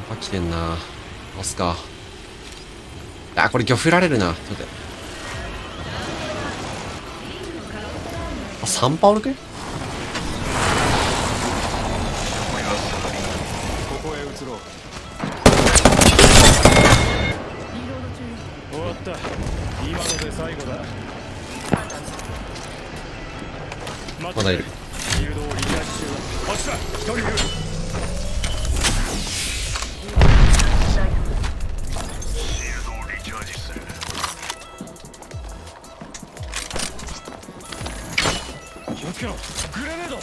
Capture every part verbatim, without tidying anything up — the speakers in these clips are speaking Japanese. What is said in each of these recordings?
あ、来てんな。押すか。あ、これ魚振られるな。ちょっと待って。あ、サンパおるけ？ ここへ移ろう。終わった。今ので最後だ。 まだいる。 フィールドをリチャージ中。こっちだ。一人いる。気をつけろ。グレネード。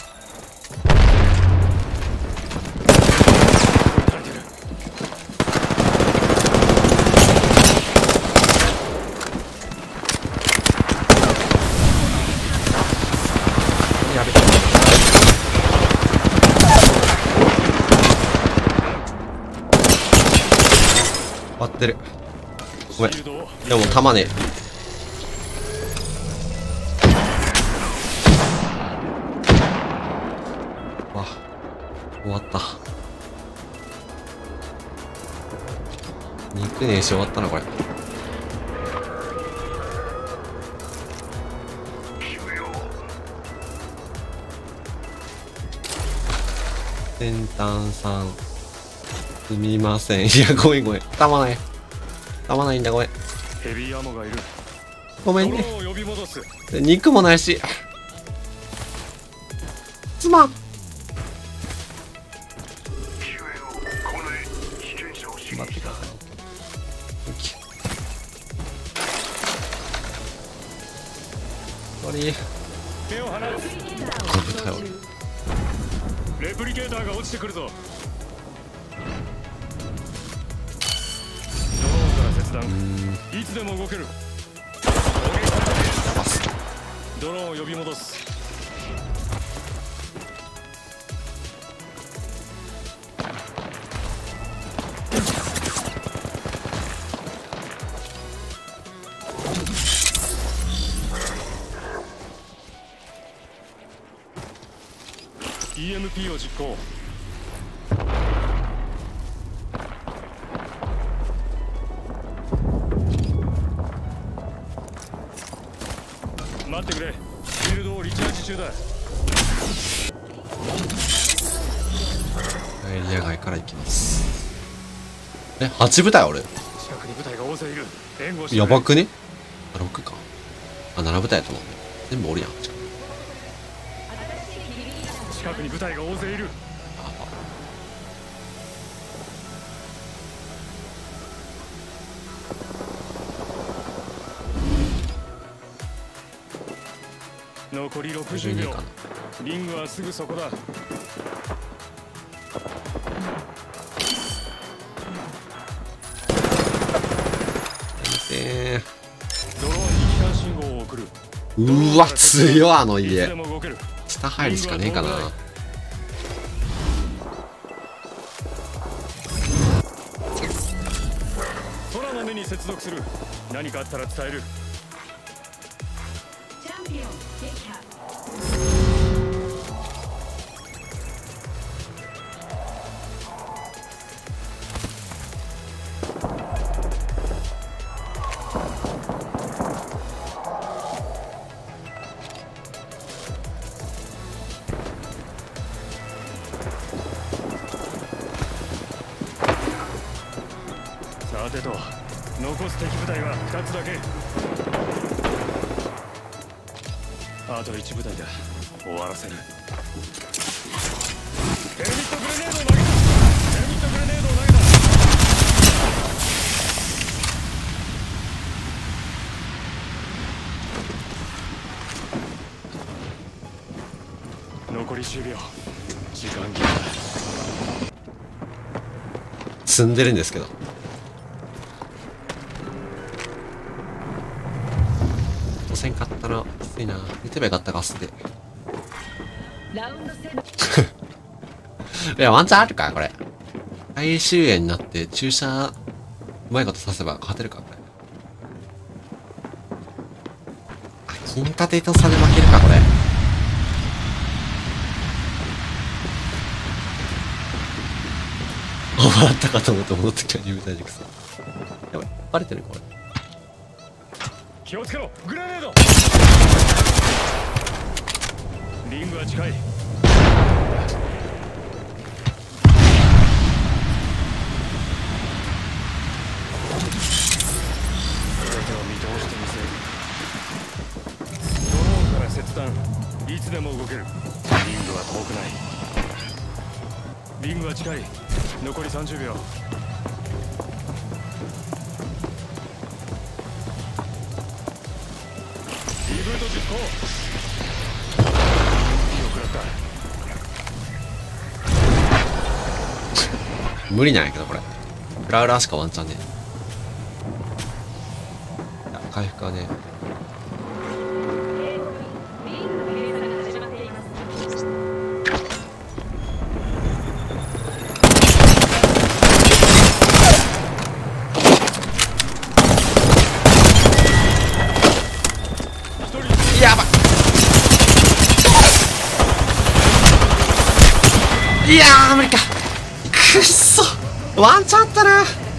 やべ。割ってる。ごめん。でも弾ね。わ、終わった。肉ねえし終わったなこれ。先端さんすみません。いやごめんごめん、弾ない弾ないんだ、ごめんヘビーアモがいる。 ごめんね。 ドローンを呼び戻す。 肉もないしすまん。待ってか。終わり。 手を離す。 この舞台俺レプリケーターが落ちてくるぞ。ドローンから切断。いつでも動ける。ドローンを呼び戻す。イーエムピー を実行。待ってくれ。フィールドをリチャージ中だ。 エリア外から行きます。え、はち部隊俺。 近くに部隊が大勢いる。援護して。 やばくね？あ、ろくか。あ、なな部隊やと思う。全部おるやん。 近くに部隊が大勢いる。残りろくじゅうびょう。リングはすぐそこだ。 えドローンに機関信号を送る。 ー、うわ強いあのいつ家で。も動ける。 下入るしかねえかな。 空の目に接続する。何かあったら伝える。さてと、残す敵部隊はふたつだけ。あといち部隊だ。終わらせる。テルミットグレネードを投げた。テルミットグレネードを投げた。残りじゅうびょう。時間切れだ。 積んでるんですけど。せんかったな。きついな。打てばよかったか、すで。いや、ワンチャンあるか、これ。最終円になって注射、うまいことさせば勝てるか、これ。あ、金立てと差で負けるか、これ。 わったかと思って戻ってきた入隊塾さん。やばい、バレてるこれ。 気をつけろ、グレネード。リングは近い。切断、いつでも動ける。リングは遠くない。リングは近い。残りさんじゅうびょう。リブート実行。よくなった。 無理なんやけどこれ。フラウラーしかワンチャンね。いや回復はね。やばい。いやー無理か。くっそ、ワンチャンあったな。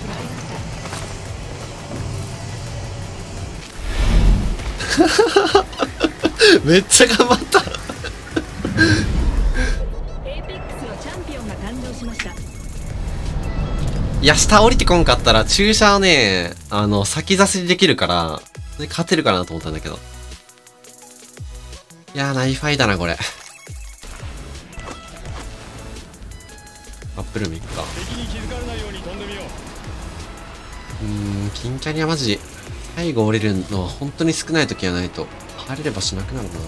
めっちゃ頑張った。 エーペックスのチャンピオンが誕生しました。 いや下降りてこんかったら注射はね、あの先差しできるから勝てるかなと思ったんだけど。いやーナイファイだなこれ。アップルミックか。 敵に気づかれないように飛んでみよう。 うーん、金キャリはマジ最後降りるのは本当に少ない時はないと入れればしなくなるな。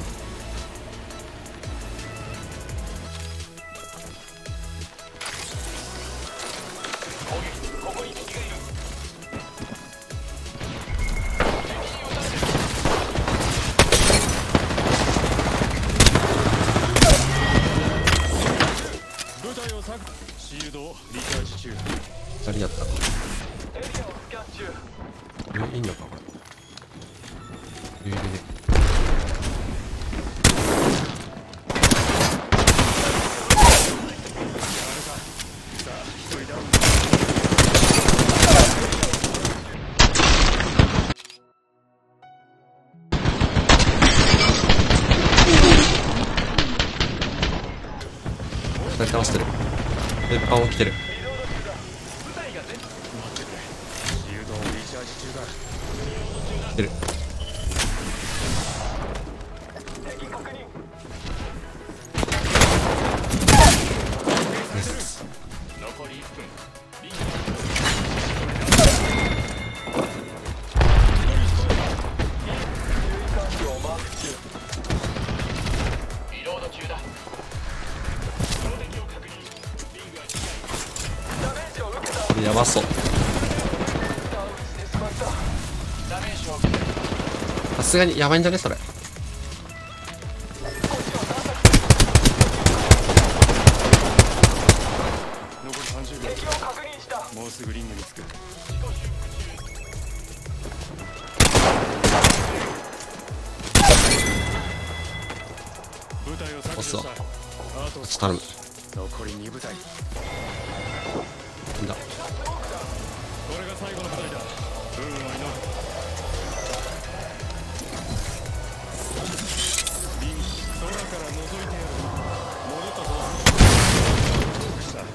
シールドをリチャージ中。 ふたりだったか。え、いいのかこれ。いるいるね。ふたり倒してる。鉄板起きてる。来てる。やばそう。さすがにやばいんじゃねそれ。 残りさんじゅうびょう。もうすぐリングにつく。部隊を削除した。あと頼む。 残りに部隊。 なんだ。 これが最後の部隊だ。運を祈る。リング空から覗いてやる。戻ったぞ。した。 ティーエム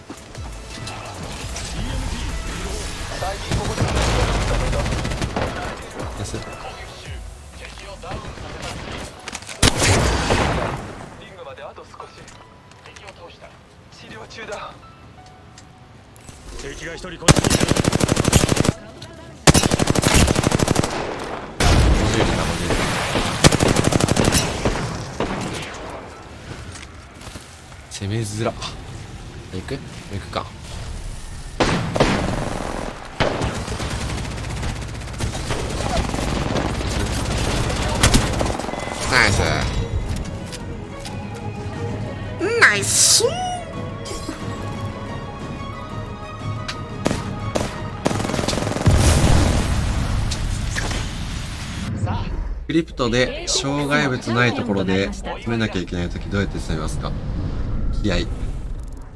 ティー 移動。最近ここでやす。 リングまであと少し。敵を倒した。治療中だ。敵が一人こっちにいる。 攻めづら。行く？行くか。ナイス。ナイス。クリプトで障害物ないところで詰めなきゃいけないときどうやって詰めますか？気合い。